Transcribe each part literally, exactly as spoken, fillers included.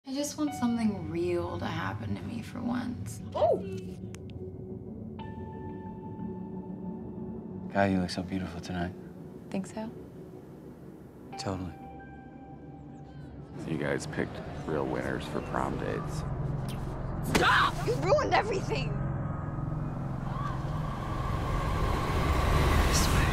I just want something real to happen to me for once. Oh! God, you look so beautiful tonight. Think so? Totally. So you guys picked real winners for prom dates. Stop! You ruined everything! This way.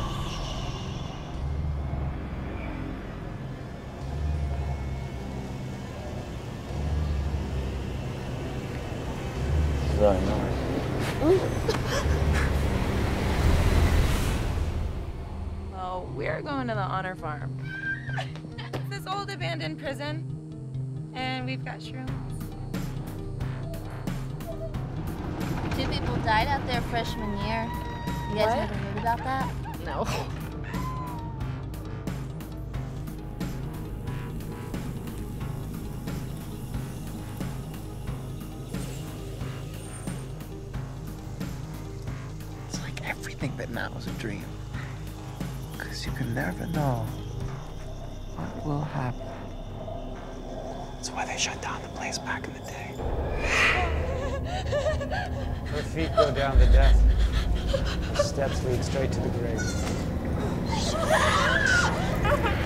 This is really nice. Well, we're going to the Honor Farm. It's this old abandoned prison, and we've got shrooms. Two people died out there freshman year. You guys What? never heard about that? No. It's like everything but now is a dream. Because you can never know what will happen. That's why they shut down the place back in the day. Her feet go down to death. Her steps lead straight to the grave.